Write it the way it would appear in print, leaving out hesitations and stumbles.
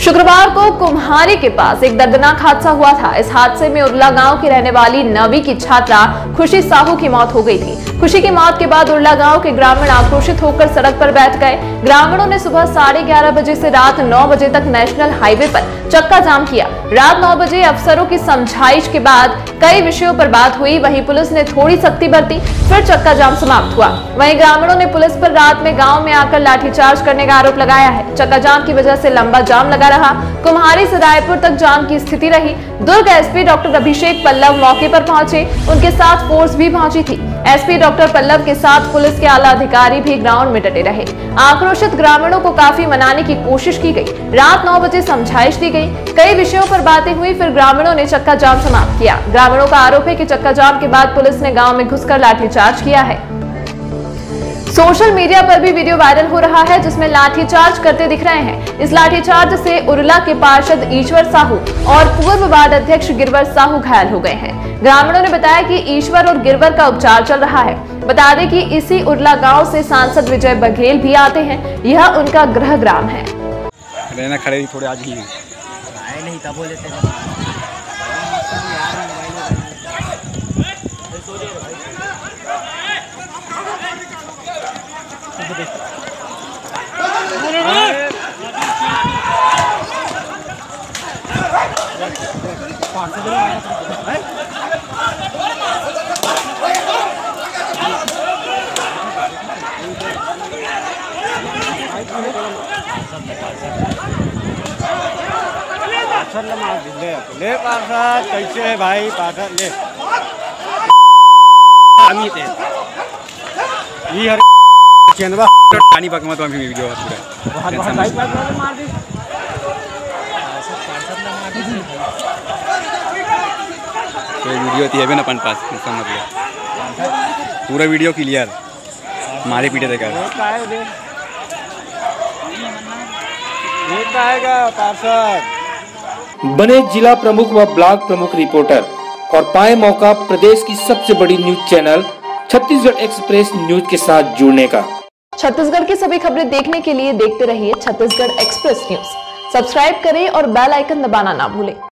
शुक्रवार को कुम्हारी के पास एक दर्दनाक हादसा हुआ था। इस हादसे में उरला गांव की रहने वाली 9वीं की छात्रा खुशी साहू की मौत हो गई थी। खुशी की मौत के बाद उरला गांव के ग्रामीण आक्रोशित होकर सड़क पर बैठ गए। ग्रामीणों ने सुबह 11:30 बजे से रात 9 बजे तक नेशनल हाईवे पर चक्का जाम किया। रात 9 बजे अफसरों की समझाइश के बाद कई विषयों पर बात हुई। वहीं पुलिस ने थोड़ी सख्ती बरती, फिर चक्का जाम समाप्त हुआ। वहीं ग्रामीणों ने पुलिस पर रात में गांव में आकर लाठीचार्ज करने का आरोप लगाया है। चक्का जाम की वजह से लंबा जाम लगा रहा। कुम्हारी से रायपुर तक जाम की स्थिति रही। दुर्ग एसपी डॉक्टर अभिषेक पल्लव मौके पर पहुंचे। उनके साथ फोर्स भी पहुंची थी। एसपी डॉक्टर पल्लव के साथ पुलिस के आला अधिकारी भी ग्राउंड में डटे रहे। आक्रोशित ग्रामीणों को काफी मनाने की कोशिश की गई। रात 9 बजे समझाइश दी गई। कई विषयों पर बातें हुई, फिर ग्रामीणों ने चक्का जाम समाप्त किया। ग्रामीणों का आरोप है कि चक्का जाम के बाद पुलिस ने गांव में घुसकर लाठीचार्ज किया है। सोशल मीडिया पर भी वीडियो वायरल हो रहा है जिसमें लाठीचार्ज करते दिख रहे हैं। इस लाठीचार्ज से उरला के पार्षद ईश्वर साहू और पूर्व वार्ड अध्यक्ष गिरवर साहू घायल हो गए हैं। ग्रामीणों ने बताया कि ईश्वर और गिरवर का उपचार चल रहा है। बता दें कि इसी उरला गांव से सांसद विजय बघेल भी आते हैं। यह उनका गृह ग्राम है। रहना खड़े थोड़े आज ही नहीं तब बोल देते ले पार्षद कैसे है भाई पार्षद ले ये हर चंदवा पानी पकमा तो अभी वीडियो पूरा मार दी तो वीडियो थी है ना अपन पास मतलब पूरा वीडियो क्लियर मारे पीटे देखा पार्षद बने जिला प्रमुख व ब्लॉक प्रमुख रिपोर्टर और पाए मौका प्रदेश की सबसे बड़ी news channel Chhattisgarh express news के साथ जुड़ने का। छत्तीसगढ़ की सभी खबरें देखने के लिए देखते रहिए छत्तीसगढ़ एक्सप्रेस न्यूज। सब्सक्राइब करें और बेल आइकन दबाना ना भूलें।